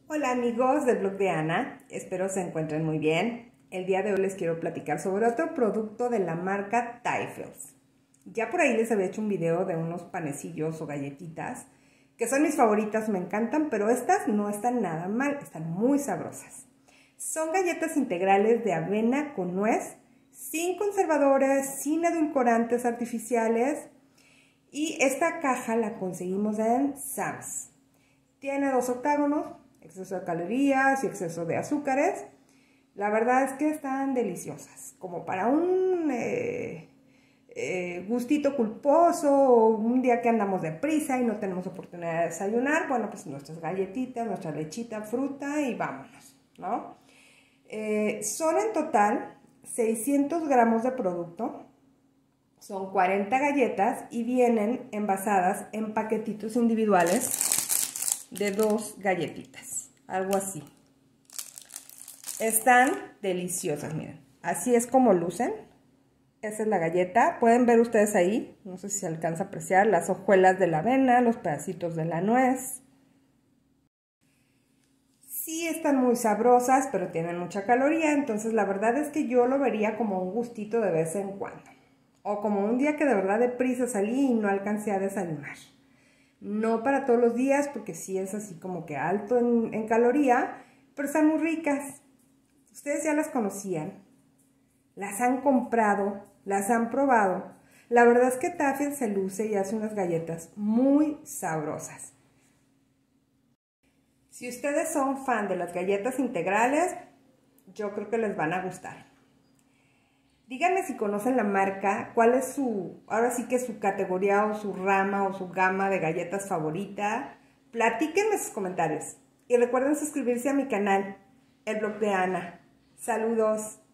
Hola amigos del blog de Ana, espero se encuentren muy bien. El día de hoy les quiero platicar sobre otro producto de la marca Taifels. Ya por ahí les había hecho un video de unos panecillos o galletitas que son mis favoritas, me encantan, pero estas no están nada mal, están muy sabrosas. Son galletas integrales de avena con nuez, sin conservadores, sin edulcorantes artificiales, y esta caja la conseguimos en Sam's. Tiene 2 octágonos, exceso de calorías y exceso de azúcares. La verdad es que están deliciosas, como para un gustito culposo o un día que andamos deprisa y no tenemos oportunidad de desayunar. Bueno, pues nuestras galletitas, nuestra lechita, fruta y vámonos, ¿no? Son en total 600 gramos de producto. Son 40 galletas y vienen envasadas en paquetitos individuales de 2 galletitas, algo así. Están deliciosas, miren. Así es como lucen. Esa es la galleta. Pueden ver ustedes ahí, no sé si se alcanza a apreciar, las hojuelas de la avena, los pedacitos de la nuez. Sí están muy sabrosas, pero tienen mucha caloría, entonces la verdad es que yo lo vería como un gustito de vez en cuando. O como un día que de verdad deprisa salí y no alcancé a desayunar. No para todos los días, porque sí es así como que alto en caloría, pero están muy ricas. Ustedes ya las conocían, las han comprado, las han probado. La verdad es que Taifels se luce y hace unas galletas muy sabrosas. Si ustedes son fan de las galletas integrales, yo creo que les van a gustar. Díganme si conocen la marca, cuál es ahora sí que su categoría o su rama o su gama de galletas favorita. Platíquenme sus comentarios. Y recuerden suscribirse a mi canal, el blog de Ana. Saludos.